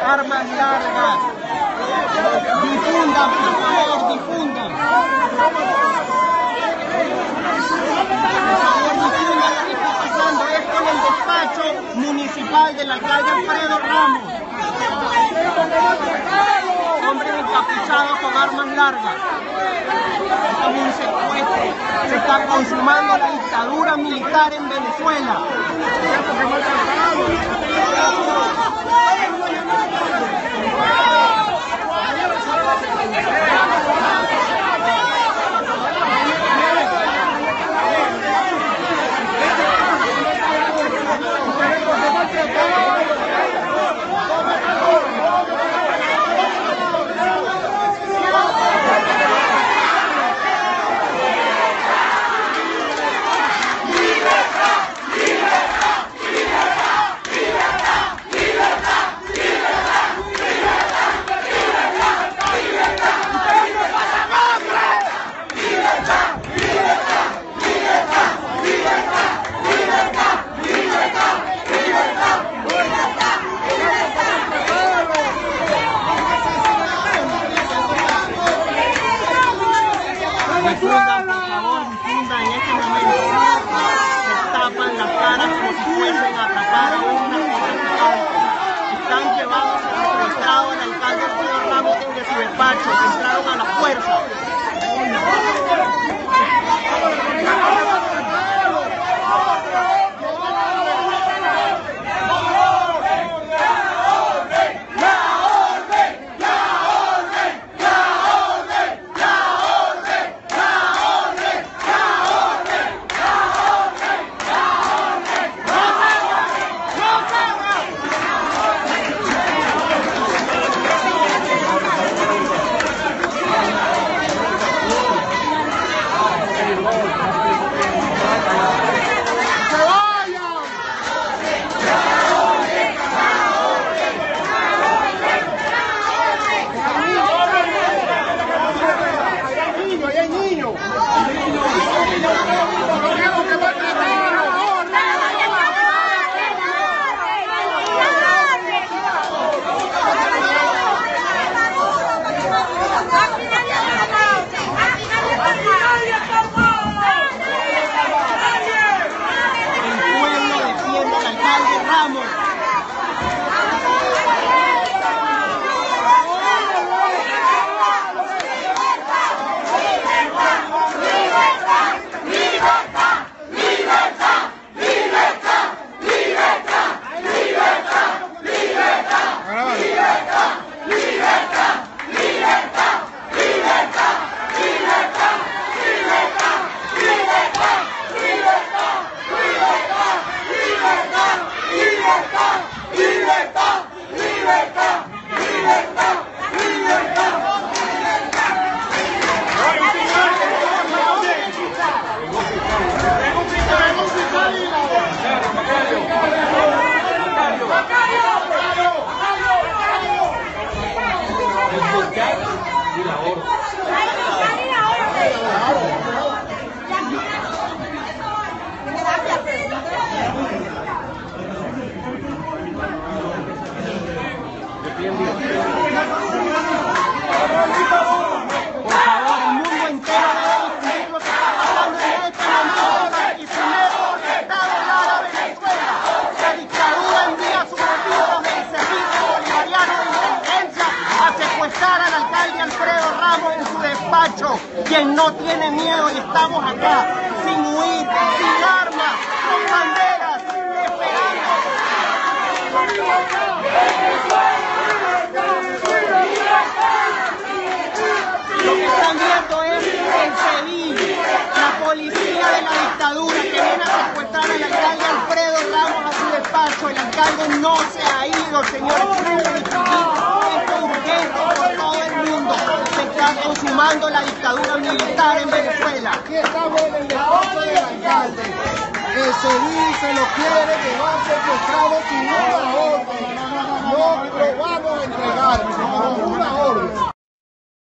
armas largas. Difundan, por favor, difundan. Difundan lo que está pasando. Esto en el despacho municipal del alcalde Alfredo Ramos. Hombres encapuchados con armas largas. Esto es un secuestro. Se está consumando la dictadura militar en Venezuela. Difundan, por favor, difundan en este momento. Se tapan las caras como si fuesen a atrapar a un narcotraficante. Están llevando secuestrado al alcalde Alfredo Ramos desde su despacho. Entraron a la fuerza. Por favor, el mundo entero debe difundir lo que está pasando en este momento y primero está doblada Venezuela. La dictadura envía sus equipos del Servicio Bolivariano de Inteligencia a secuestrar al alcalde Alfredo Ramos en su despacho, quien no tiene miedo, y estamos acá sin huir, sin armas, con banderas, esperando. Lo que están viendo es el CEDIL, la policía de la dictadura que viene a secuestrar al alcalde Alfredo Ramos a su despacho. El alcalde no se ha ido, señores. Esto es urgente por todo el mundo. Se está consumando la dictadura militar en Venezuela. Aquí estamos en el despacho del alcalde. El CEDIL se lo quiere llevar secuestrado sin una orden. No lo vamos a entregar, sin una orden.